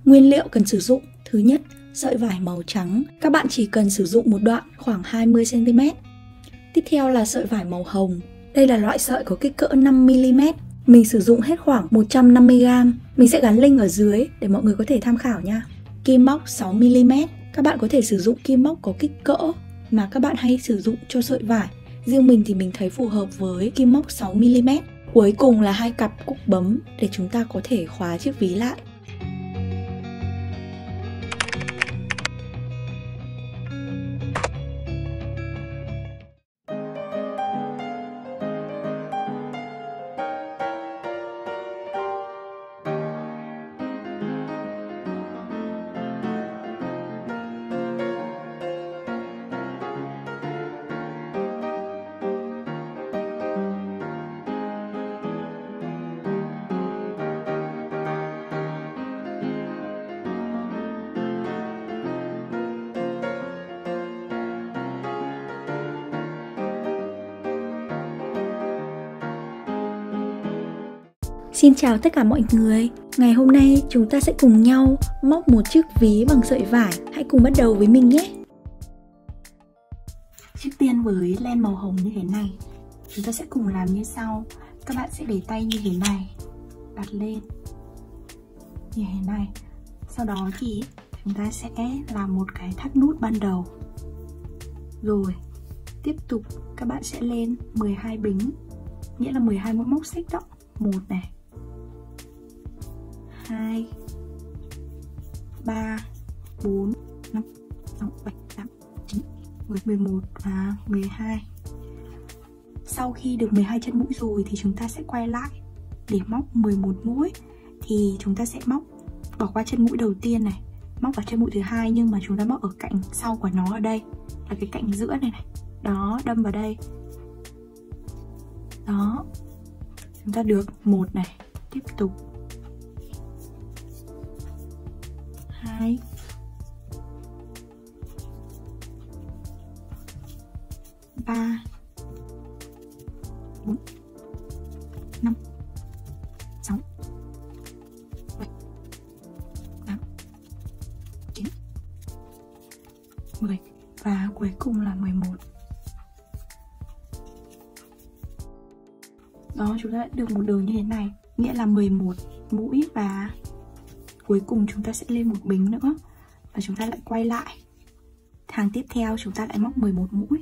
Nguyên liệu cần sử dụng: thứ nhất, sợi vải màu trắng. Các bạn chỉ cần sử dụng một đoạn khoảng 20 cm. Tiếp theo là sợi vải màu hồng. Đây là loại sợi có kích cỡ 5 mm. Mình sử dụng hết khoảng 150g. Mình sẽ gắn link ở dưới để mọi người có thể tham khảo nha. Kim móc 6 mm. Các bạn có thể sử dụng kim móc có kích cỡ mà các bạn hay sử dụng cho sợi vải. Riêng mình thì mình thấy phù hợp với kim móc 6 mm. Cuối cùng là 2 cặp cúc bấm để chúng ta có thể khóa chiếc ví lại. Xin chào tất cả mọi người. Ngày hôm nay chúng ta sẽ cùng nhau móc một chiếc ví bằng sợi vải. Hãy cùng bắt đầu với mình nhé. Trước tiên với len màu hồng như thế này, chúng ta sẽ cùng làm như sau. Các bạn sẽ để tay như thế này, đặt lên như thế này. Sau đó thì chúng ta sẽ làm một cái thắt nút ban đầu. Rồi tiếp tục các bạn sẽ lên 12 bính, nghĩa là 12 mũi móc xích đó. 1 này, 2, 3, 4, 5, 6, 7, 8, 9, 10, 11 và 12. Sau khi được 12 chân mũi rồi thì chúng ta sẽ quay lại để móc 11 mũi. Thì chúng ta sẽ móc bỏ qua chân mũi đầu tiên này, móc vào chân mũi thứ hai, nhưng mà chúng ta móc ở cạnh sau của nó, ở đây là cái cạnh giữa này này. Đó, đâm vào đây. Đó. Chúng ta được 1 này, tiếp tục 2, 3, 4, 5, 6, 7, 8, 9, 10 và cuối cùng là 11. Đó, chúng ta đã được một đường như thế này, nghĩa là 11 mũi và cuối cùng chúng ta sẽ lên một bính nữa và chúng ta lại quay lại. Hàng tiếp theo chúng ta lại móc 11 mũi.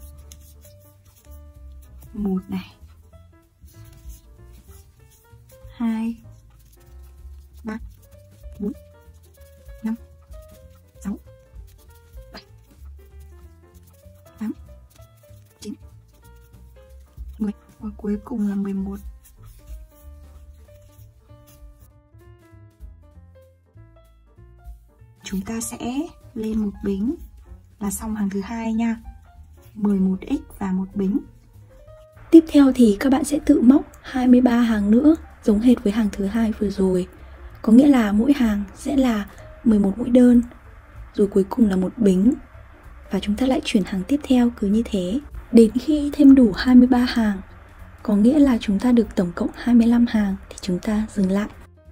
1 này, 2, 3, 4, 5, 6, 7, 8, 9, 10 và cuối cùng là 11. Chúng ta sẽ lên một bính là xong hàng thứ hai nha. 11x và một bính. Tiếp theo thì các bạn sẽ tự móc 23 hàng nữa, giống hệt với hàng thứ hai vừa rồi. Có nghĩa là mỗi hàng sẽ là 11 mũi đơn, rồi cuối cùng là một bính. Và chúng ta lại chuyển hàng tiếp theo cứ như thế. Đến khi thêm đủ 23 hàng, có nghĩa là chúng ta được tổng cộng 25 hàng thì chúng ta dừng lại.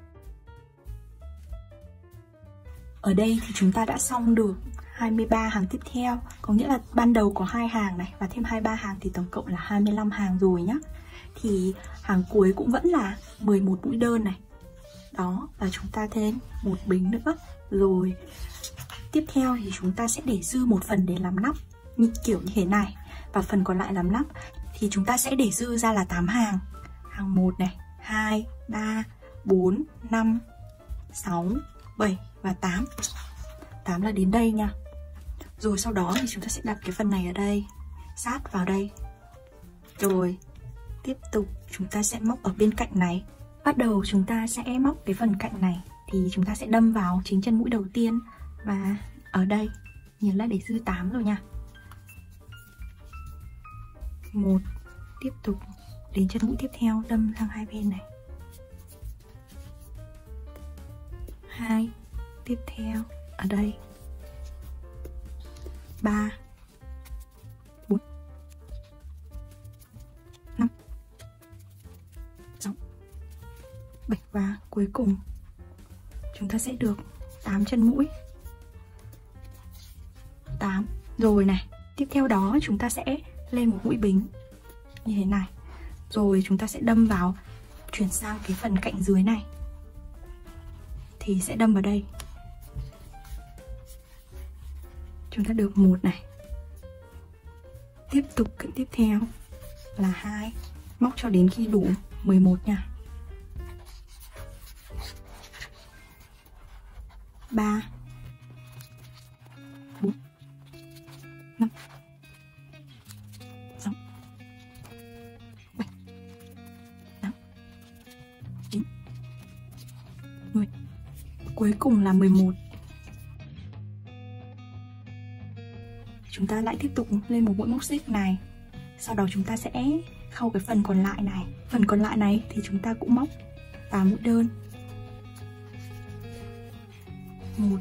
Ở đây thì chúng ta đã xong được 23 hàng tiếp theo, có nghĩa là ban đầu có 2 hàng này và thêm 23 hàng thì tổng cộng là 25 hàng rồi nhá. Thì hàng cuối cũng vẫn là 11 mũi đơn này. Đó, và chúng ta thêm một bính nữa. Rồi tiếp theo thì chúng ta sẽ để dư một phần để làm nắp như kiểu như thế này, và phần còn lại làm nắp thì chúng ta sẽ để dư ra là 8 hàng. Hàng 1 này, 2, 3, 4, 5, 6, 7 và 8. 8 là đến đây nha. Rồi sau đó thì chúng ta sẽ đặt cái phần này ở đây, sát vào đây. Rồi tiếp tục chúng ta sẽ móc ở bên cạnh này. Bắt đầu chúng ta sẽ móc cái phần cạnh này thì chúng ta sẽ đâm vào chính chân mũi đầu tiên. Và ở đây nhớ là để dư 8 rồi nha. 1, tiếp tục đến chân mũi tiếp theo đâm sang hai bên này. 2, tiếp theo ở đây. 3, 4, 5, 6, 7 và cuối cùng chúng ta ta sẽ được 8 chân mũi. 8 rồi này. Tiếp theo đó chúng ta sẽ lên một mũi bính như thế này. Rồi chúng ta sẽ đâm vào, chuyển sang cái phần cạnh dưới này thì sẽ đâm vào đây. Chúng ta được 1 này. Tiếp tục cạnh tiếp theo là 2. Móc cho đến khi đủ 11 nha. 3 4 5 6 7 8 9 10. Cuối cùng là 11. Chúng ta lại tiếp tục lên một mũi móc xích này. Sau đó chúng ta sẽ khâu cái phần còn lại này. Phần còn lại này thì chúng ta cũng móc 8 mũi đơn. 1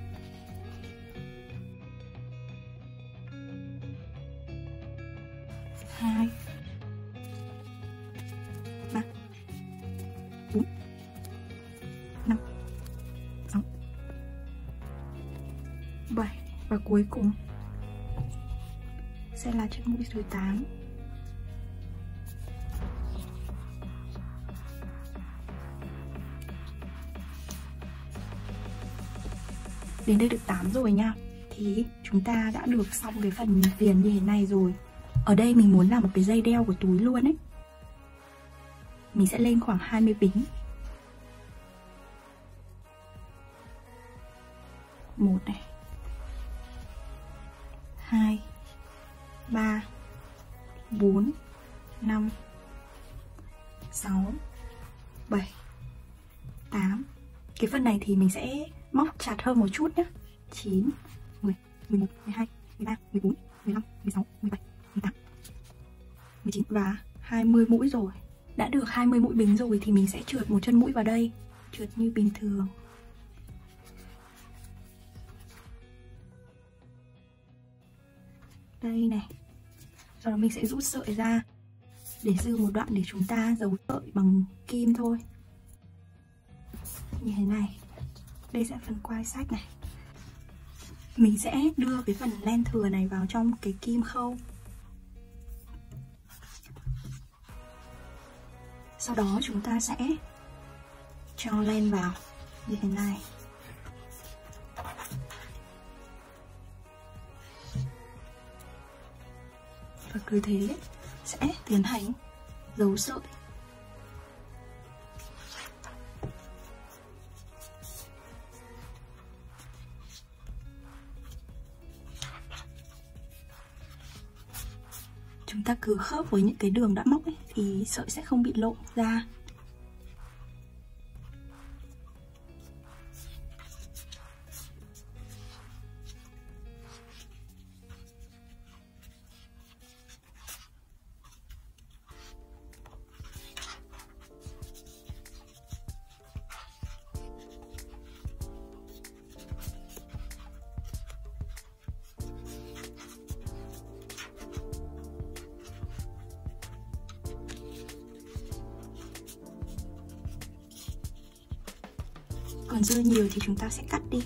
2 3 4 5 6 7. Và cuối cùng sẽ là chân mũi thứ 8. Đến đây được 8 rồi nha. Thì chúng ta đã được xong cái phần viền như thế này rồi. Ở đây mình muốn làm một cái dây đeo của túi luôn ấy. Mình sẽ lên khoảng 20 bính. 1 này, 2 3 4 5 6 7 8. Cái phần này thì mình sẽ móc chặt hơn một chút nhé. 9 10 11 12 13 14 15 16 17 18 19 và 20 mũi rồi. Đã được 20 mũi bính rồi thì mình sẽ trượt một chân mũi vào đây, trượt như bình thường. Đây này. Sau đó mình sẽ rút sợi ra để dư một đoạn để chúng ta giấu sợi bằng kim thôi. Như thế này. Đây sẽ là phần quai sách này. Mình sẽ đưa cái phần len thừa này vào trong cái kim khâu. Sau đó chúng ta sẽ cho len vào như thế này. Và cứ thế sẽ tiến hành giấu sợi. Chúng ta cứ khớp với những cái đường đã móc ấy, thì sợi sẽ không bị lộ ra. Còn dư nhiều thì chúng ta sẽ cắt đi.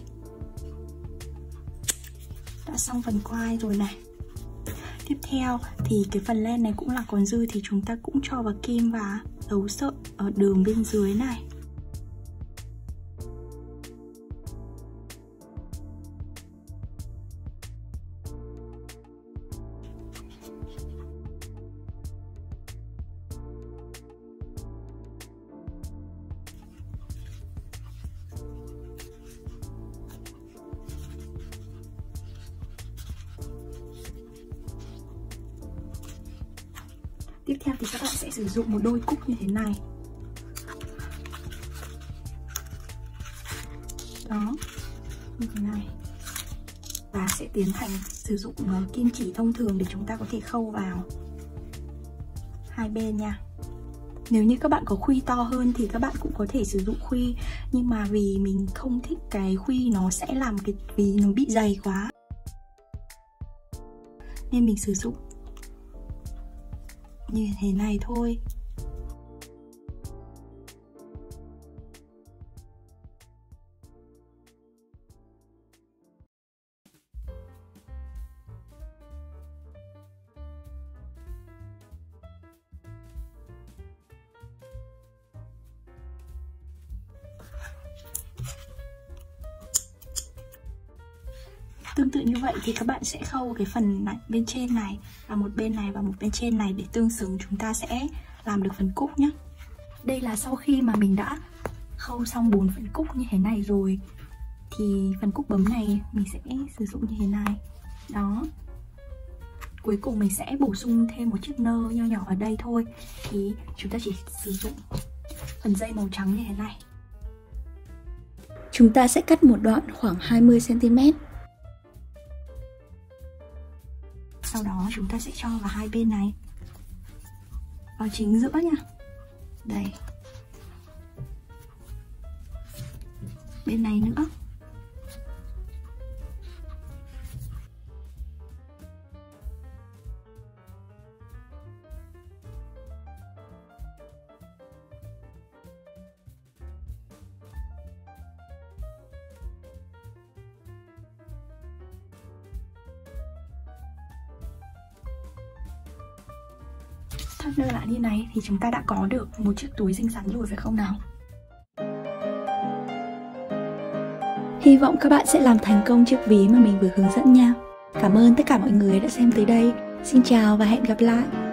Đã xong phần quai rồi này. Tiếp theo thì cái phần len này cũng là còn dư thì chúng ta cũng cho vào kim và giấu sợi ở đường bên dưới này. Tiếp theo thì các bạn sẽ sử dụng một đôi cúc như thế này. Đó, như thế này. Và sẽ tiến hành sử dụng kim chỉ thông thường để chúng ta có thể khâu vào hai bên nha. Nếu như các bạn có khuy to hơn thì các bạn cũng có thể sử dụng khuy. Nhưng mà vì mình không thích cái khuy, nó sẽ làm cái vì nó bị dày quá, nên mình sử dụng như thế này thôi. Tương tự như vậy thì các bạn sẽ khâu cái phần này, bên trên này và một bên này và một bên trên này để tương xứng chúng ta sẽ làm được phần cúc nhé. Đây là sau khi mà mình đã khâu xong 4 phần cúc như thế này rồi thì phần cúc bấm này mình sẽ sử dụng như thế này. Đó. Cuối cùng mình sẽ bổ sung thêm một chiếc nơ nho nhỏ ở đây thôi. Thì chúng ta chỉ sử dụng phần dây màu trắng như thế này. Chúng ta sẽ cắt một đoạn khoảng 20 cm. Sau đó chúng ta sẽ cho vào hai bên này, vào chính giữa nha. Đây. Bên này nữa. Thắt nơ lại như này thì chúng ta đã có được một chiếc túi xinh xắn rồi phải không nào? Hy vọng các bạn sẽ làm thành công chiếc ví mà mình vừa hướng dẫn nha. Cảm ơn tất cả mọi người đã xem tới đây. Xin chào và hẹn gặp lại.